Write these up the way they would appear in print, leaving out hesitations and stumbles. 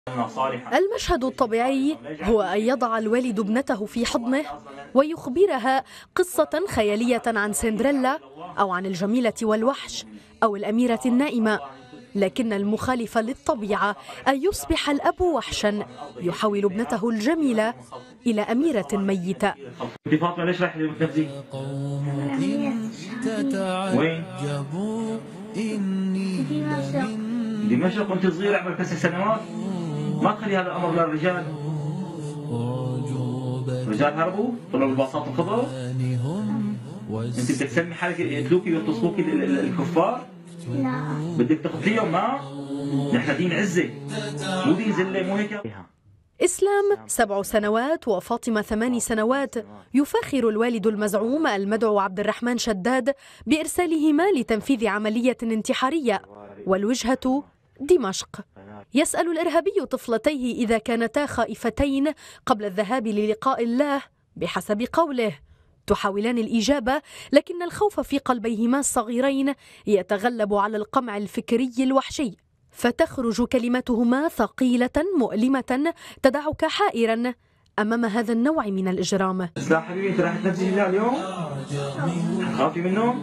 المشهد الطبيعي هو أن يضع الوالد ابنته في حضنه ويخبرها قصة خيالية عن سندريلا أو عن الجميلة والوحش أو الأميرة النائمة، لكن المخالف للطبيعة أن يصبح الأب وحشا يحول ابنته الجميلة إلى أميرة ميتة. فاطمة ليش رايح للمتنفذي؟ وين؟ دمشق وانت صغير عمرك 9 سنوات؟ ما تخلي هذا الامر للرجال. الرجال هربوا طلعوا بالباصات وخضروا. انت بدك تسمي حالك يقتلوكي ويغتصبوكي الكفار؟ لا. بدك تقتليهم؟ ما نحن دين عزه مو دين ذله، مو هيك؟ إسلام 7 سنوات وفاطمة 8 سنوات. يفاخر الوالد المزعوم المدعو عبد الرحمن شداد بإرسالهما لتنفيذ عملية انتحارية، والوجهة دمشق. يسأل الإرهابي طفلتيه إذا كانتا خائفتين قبل الذهاب للقاء الله، بحسب قوله تحاولان الإجابة، لكن الخوف في قلبيهما الصغيرين يتغلب على القمع الفكري الوحشي، فتخرج كلماتهما ثقيلة مؤلمة تدعك حائرا أمام هذا النوع من الإجرام. إسلام حبيبي، أنت راح تنفذي الله اليوم؟ حتخافي منه؟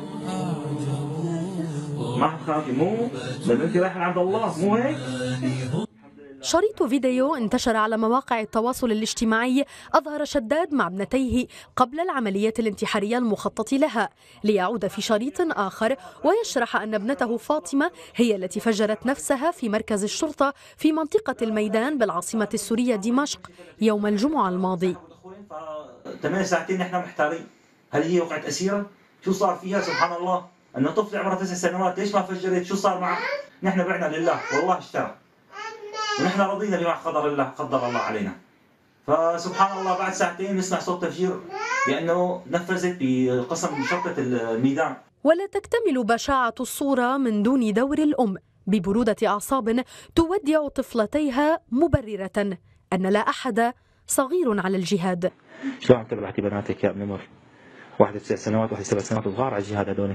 ما حتخافي، مو لأن أنت رايحة عند الله، مو هيك؟ شريط فيديو انتشر على مواقع التواصل الاجتماعي أظهر شداد مع ابنتيه قبل العملية الانتحارية المخطط لها، ليعود في شريط آخر ويشرح أن ابنته فاطمة هي التي فجرت نفسها في مركز الشرطة في منطقة الميدان بالعاصمة السورية دمشق يوم الجمعة الماضي. 8 ساعتين نحن محتارين، هل هي وقعت أسيرة؟ شو صار فيها؟ سبحان الله، أنه طفل عمره 9 سنوات، ليش ما فجرت؟ شو صار معه؟ نحن بعنا لله والله اشترى، ونحن رضينا بما قدر الله علينا. فسبحان الله بعد ساعتين نسمع صوت تفجير لأنه نفذت بقسم شرطة الميدان. ولا تكتمل بشاعة الصورة من دون دور الأم ببرودة أعصاب تودع طفلتيها مبررة أن لا أحد صغير على الجهاد. شلون عم تبعتي بناتك يا ابن مر؟ واحدة 9 سنوات واحدة 7 سنوات صغار على الجهاد هذول.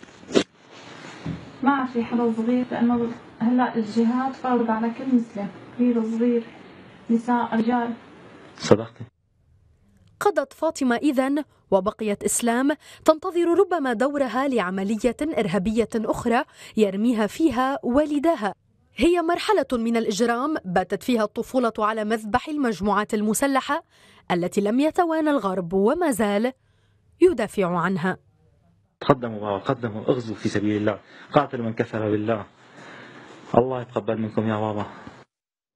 ما في حدا صغير، لأنه هلا الجهاد فرض على كل مسلم، كبير صغير، نساء رجال. صدقتي. قضت فاطمة إذن وبقيت إسلام تنتظر ربما دورها لعملية إرهابية أخرى يرميها فيها والداها. هي مرحلة من الإجرام باتت فيها الطفولة على مذبح المجموعات المسلحة التي لم يتوانى الغرب وما زال يدافع عنها. قدموا بابا، قدموا، اغزوا في سبيل الله، قاتلوا من كفر بالله. الله يتقبل منكم يا بابا.